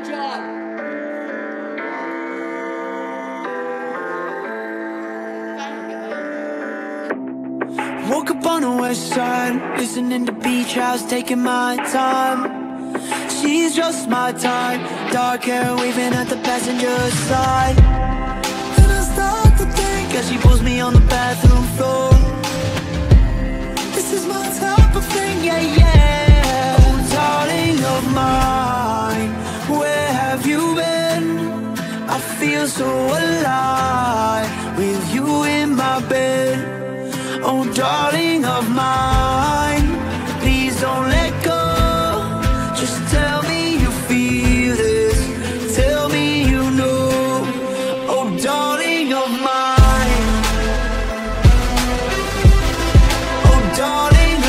attention! Woke up on the west side, listening to beach house, taking my time. She's just my type, dark hair waving at the passenger side. Then I start to think as she pulls me on the bathroom floor. This is my type of thing, yeah, yeah. Oh, darling of mine, where have you been? I feel so alive with you in my bed. Oh, darling of mine, please don't let go. Just tell me you feel this, tell me you know. Oh, darling of mine, oh, darling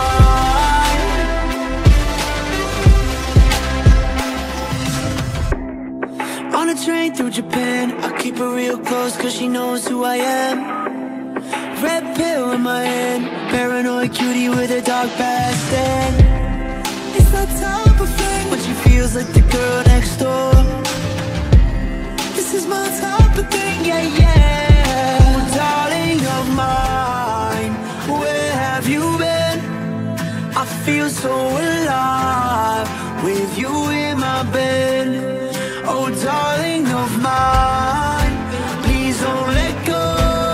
of mine. On a train through Japan, I keep her real close cause she knows who I am. Red pill in my hand, paranoid cutie with a dark past. And it's that type of thing when she feels like the girl next door. This is my type of thing, yeah, yeah. Oh, darling of mine, where have you been? I feel so alive with you in my bed. Oh, darling of mine, please don't let go.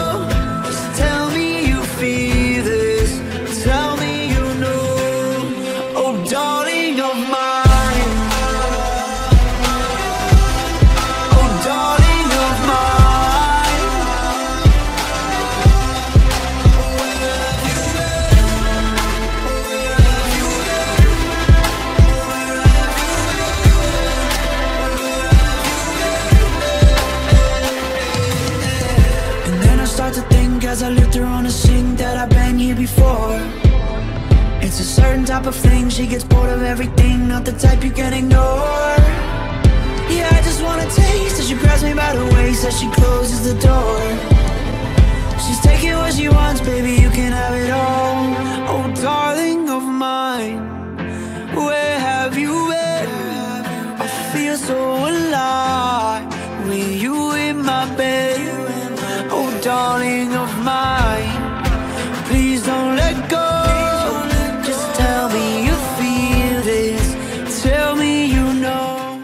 As I lift her on a sink that I've been here before. It's a certain type of thing, she gets bored of everything, not the type you can ignore. Yeah, I just wanna taste as she grabs me by the waist as she closes the door. She's taking what she wants, baby, you can have it all. Oh, darling of mine, where have you been? I feel so alive with you in my bed. Oh, darling of mine, please don't let go. Just tell me you feel this, tell me you know.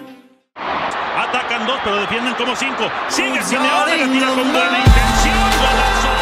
Atacan dos, pero defienden como cinco. Sigue Simeone, la tira con buena intención. Golazo.